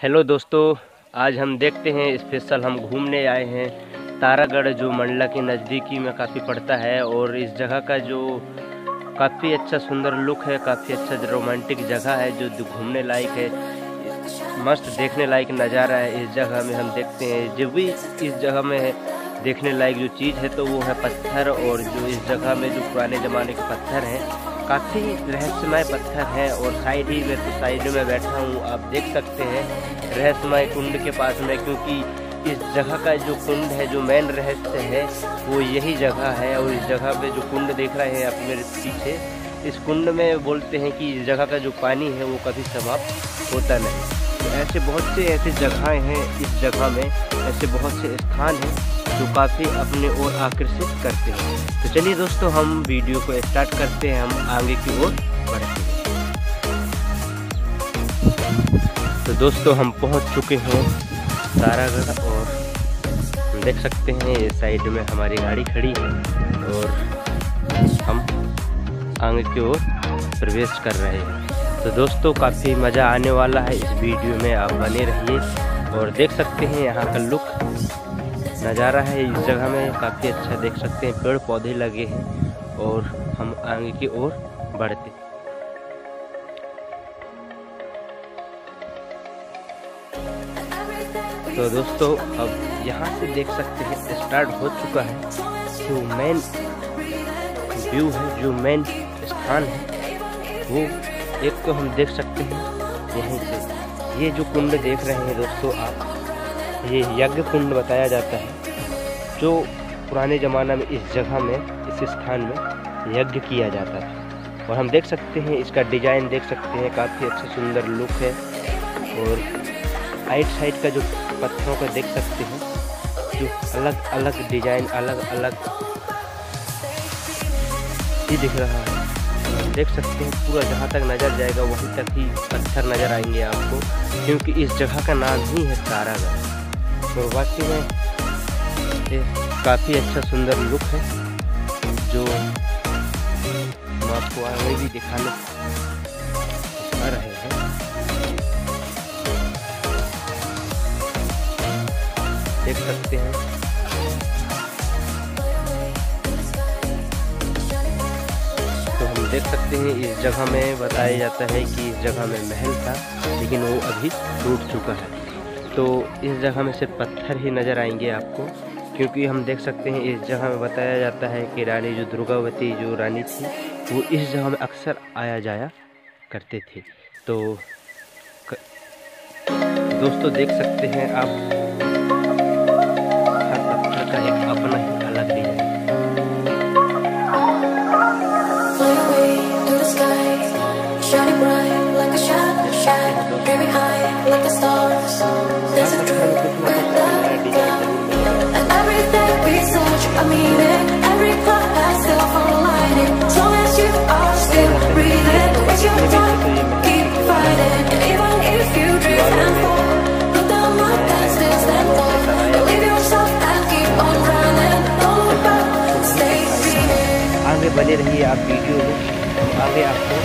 Hello दोस्तों, आज हम देखते हैं स्पेशल हम घूमने आए हैं तारागढ़, जो मंडला के नज़दीकी में काफ़ी पड़ता है। और इस जगह का जो काफ़ी अच्छा सुंदर लुक है, काफ़ी अच्छा रोमांटिक जगह है, जो घूमने लायक है, मस्त देखने लायक नज़ारा है। इस जगह में हम देखते हैं जो भी इस जगह में है देखने लायक जो चीज़ है तो वो है पत्थर। और जो इस जगह में जो पुराने ज़माने के पत्थर हैं, काफ़ी रहस्यमय पत्थर हैं। और साइड में बैठा हूँ, आप देख सकते हैं रहस्यमय कुंड के पास में, क्योंकि इस जगह का जो कुंड है, जो मेन रहस्य है वो यही जगह है। और इस जगह पे जो कुंड देख रहे हैं आप मेरे पीछे, इस कुंड में बोलते हैं कि इस जगह का जो पानी है वो कभी समाप्त होता नहीं। तो ऐसे बहुत से ऐसे जगहें हैं इस जगह में, ऐसे बहुत से स्थान हैं जो काफ़ी अपने ओर आकर्षित करते हैं। तो चलिए दोस्तों, हम वीडियो को स्टार्ट करते हैं, हम आगे की ओर बढ़ते हैं। तो दोस्तों, हम पहुंच चुके हैं तारागढ़, और देख सकते हैं ये साइड में हमारी गाड़ी खड़ी है और हम आगे की ओर प्रवेश कर रहे हैं। तो दोस्तों, काफ़ी मज़ा आने वाला है इस वीडियो में, आप बने रहिए। और देख सकते हैं यहाँ का लुक नज़ारा है इस जगह में काफ़ी अच्छा, देख सकते हैं पेड़ पौधे लगे हैं। और हम आगे की ओर बढ़ते। तो दोस्तों, अब यहाँ से देख सकते हैं स्टार्ट हो चुका है जो मेन व्यू है, जो मेन स्थान है वो एक तो हम देख सकते हैं यहीं से। ये जो कुंड देख रहे हैं दोस्तों आप, ये यज्ञ कुंड बताया जाता है, जो पुराने ज़माना में इस जगह में, इस स्थान में यज्ञ किया जाता था। और हम देख सकते हैं इसका डिज़ाइन देख सकते हैं, काफ़ी अच्छा सुंदर लुक है। और साइड का जो पत्थरों का देख सकते हैं, जो अलग अलग डिज़ाइन, अलग अलग ही दिख रहा है। देख सकते हैं पूरा जहाँ तक नज़र जाएगा वहीं तक ही पत्थर नज़र आएंगे आपको, क्योंकि इस जगह का नाम ही है तारागढ़। तो वाकई में काफ़ी अच्छा सुंदर लुक है, जो हम आपको आगे भी दिखाने आ रहे हैं। देख सकते हैं तो हम देख सकते हैं इस जगह में बताया जाता है कि इस जगह में महल था, लेकिन वो अभी टूट चुका है। तो इस जगह में सिर्फ पत्थर ही नज़र आएंगे आपको, क्योंकि हम देख सकते हैं इस जगह में बताया जाता है कि रानी जो दुर्गावती जो रानी थी, वो इस जगह में अक्सर आया जाया करते थे। तो दोस्तों, देख सकते हैं आप हर पत्थर का एक अपना ही अलग डिजाइन। आगे बने रहिए आप वीडियो में, आगे आपको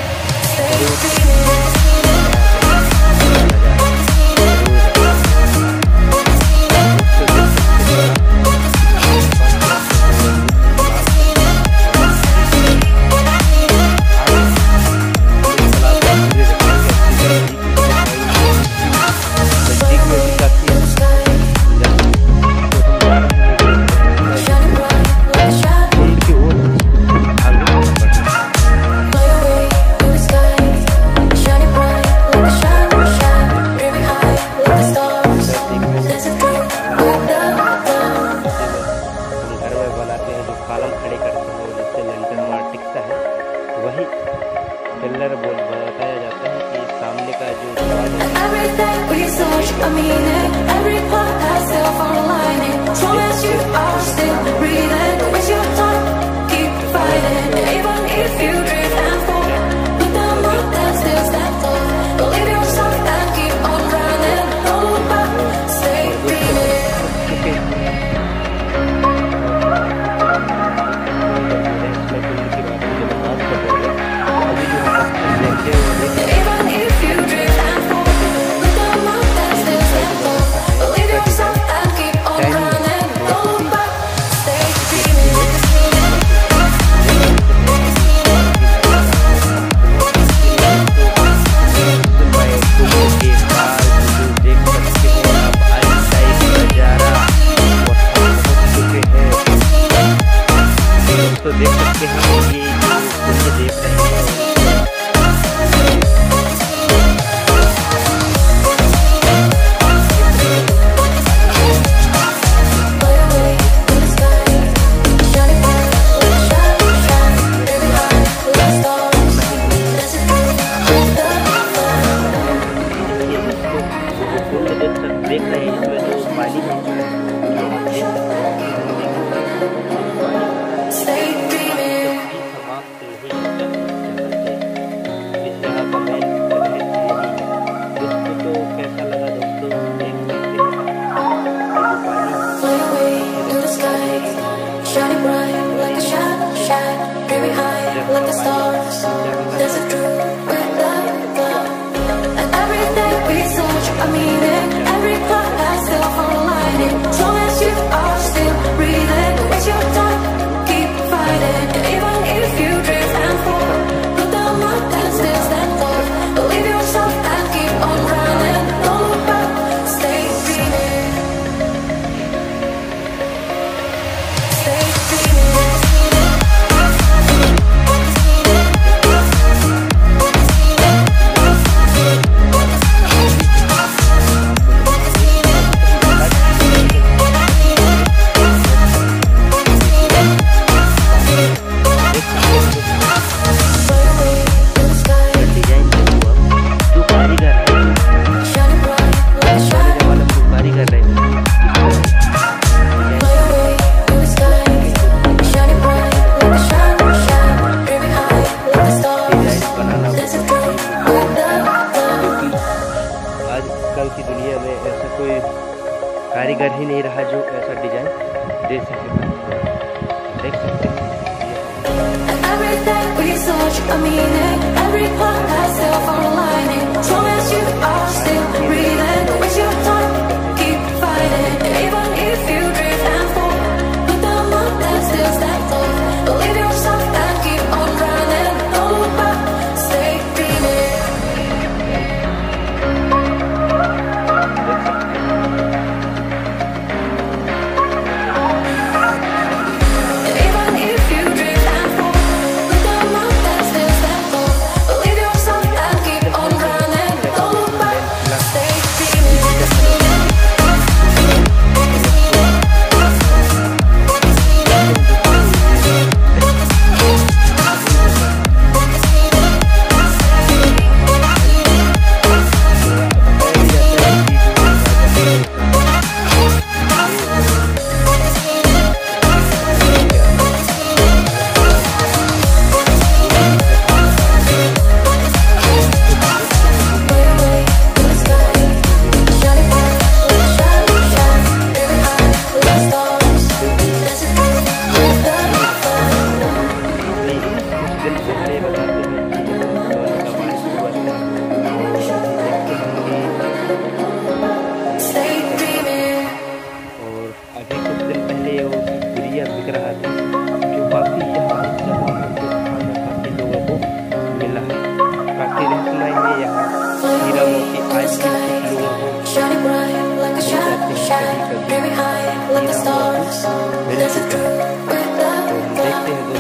वही पिलर बताया जाता है कि सामने का जो देख रहे हैं इसमें जो पानी है, जो आप देख सकते हैं समाप्त नहीं होता इस जगह का मेन रहस्य यही है। दोस्तों तो कैसा लगा दोस्तों, देख सकते हैं आजकल की दुनिया में ऐसा कोई कारीगर ही नहीं रहा जो ऐसा डिजाइन दे सके। देख सकते हैं बिक रहा था, जो काफ़ी यहाँ काफ़ी लोगों को मिला है। काफ़ी रहस्यमय है यहाँ हीरा मोती आज भी कुछ लोगों को देखते हैं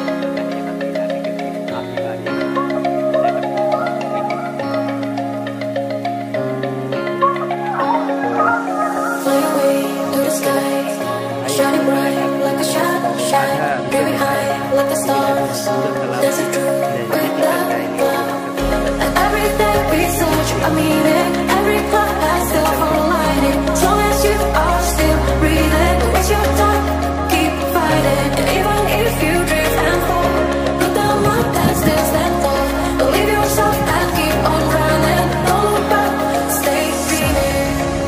Shining bright like a shine, very high like the stars. There's a truth without love. And every day we search a meaning, every cloud has still for a lining. As long as you are still breathing, waste your time, keep fighting. And even if you drift and fall, look down like that, still stand tall. Believe yourself and keep on running. Don't look back, stay dreaming.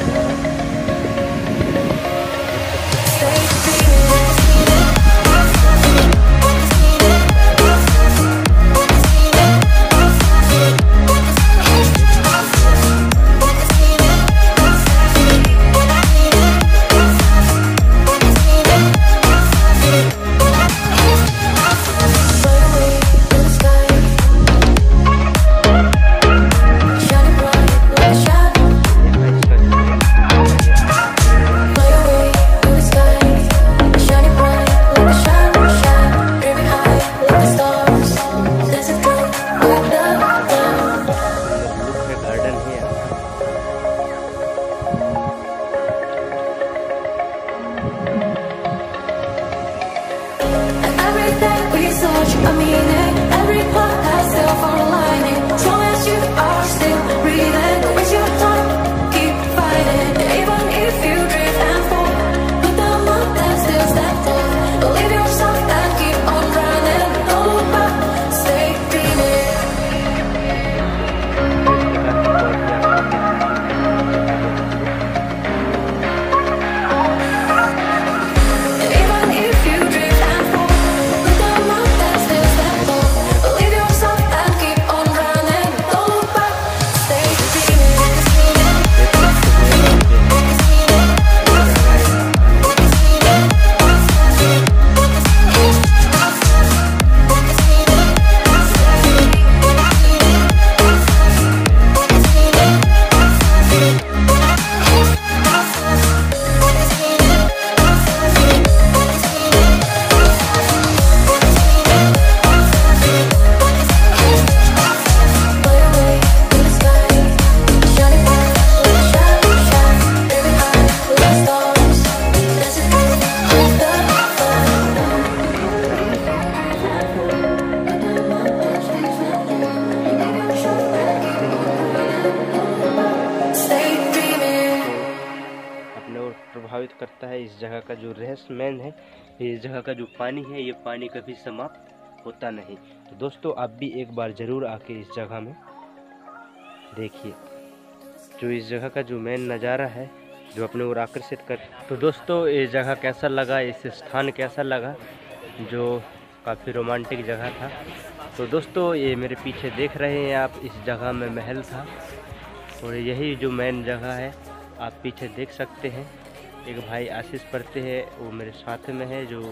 A meaning, every part has still for a lining. As long as you are still breathing, waste your time, keep fighting. Even if you drift and fall, look down on that, still stand tall. Believe yourself and keep on running. Don't look back, stay dreaming. Even if you drift and fall, look down on that, still stand tall. Believe yourself and keep on running. Don't look back, stay dreaming. Fly away to the sky, shining bright like a shine, very high like the stars. There's a truth without love. Stay dreaming. अपने और प्रभावित करता है। इस जगह का जो रहस्यमय है, इस जगह का जो पानी है, ये पानी कभी समाप्त होता नहीं। तो दोस्तों आप भी एक बार ज़रूर आके इस जगह में देखिए, जो इस जगह का जो मेन नज़ारा है, जो अपने ओर आकर्षित कर। तो दोस्तों ये जगह कैसा लगा, इस स्थान कैसा लगा, जो काफ़ी रोमांटिक जगह था। तो दोस्तों ये मेरे पीछे देख रहे हैं आप, इस जगह में महल था और यही जो मेन जगह है आप पीछे देख सकते हैं। एक भाई आशीष पढ़ते हैं, वो मेरे साथ में है, जो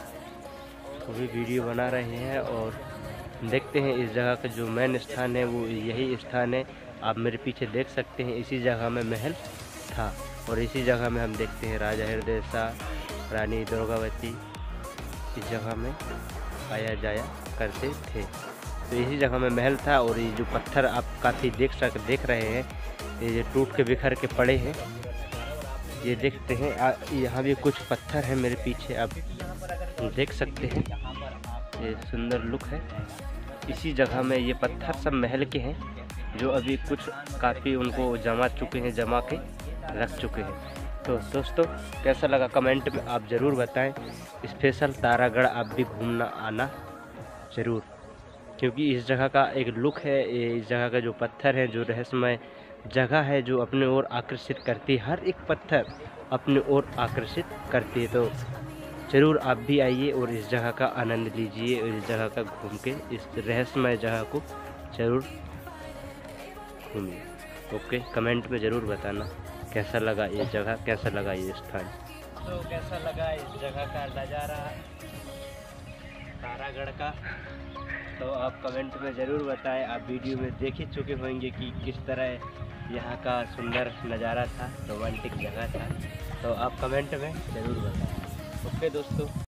वो भी वीडियो बना रहे हैं। और देखते हैं इस जगह का जो मेन स्थान है वो यही स्थान है। आप मेरे पीछे देख सकते हैं, इसी जगह में महल था और इसी जगह में हम देखते हैं राजा हृदय शाह, रानी दुर्गावती इस जगह में आया जाया करते थे। तो इसी जगह में महल था और ये जो पत्थर आप काफ़ी देख रहे हैं, ये जो टूट के बिखर के पड़े हैं, ये देखते हैं। यहाँ भी कुछ पत्थर है मेरे पीछे, आप देख सकते हैं, ये सुंदर लुक है। इसी जगह में ये पत्थर सब महल के हैं, जो अभी कुछ काफ़ी उनको जमा के रख चुके हैं। तो दोस्तों कैसा लगा कमेंट में आप ज़रूर बताएं। स्पेशल तारागढ़ आप भी घूमना आना ज़रूर, क्योंकि इस जगह का एक लुक है। इस जगह का जो पत्थर है, जो रहस्यमय जगह है, जो अपने ओर आकर्षित करती है, हर एक पत्थर अपने ओर आकर्षित करती है। तो ज़रूर आप भी आइए और इस जगह का आनंद लीजिए और इस जगह का घूम के इस रहस्यमय जगह को ज़रूर घूमिए। ओके, कमेंट में ज़रूर बताना कैसा लगा ये जगह, कैसा लगा ये स्थान। तो कैसा लगा इस जगह का नज़ारा तारागढ़ का, तो आप कमेंट में ज़रूर बताएं। आप वीडियो में देख ही चुके होंगे कि किस तरह यहाँ का सुंदर नज़ारा था, रोमांटिक जगह था। तो आप कमेंट में ज़रूर बताएं। ओके दोस्तों।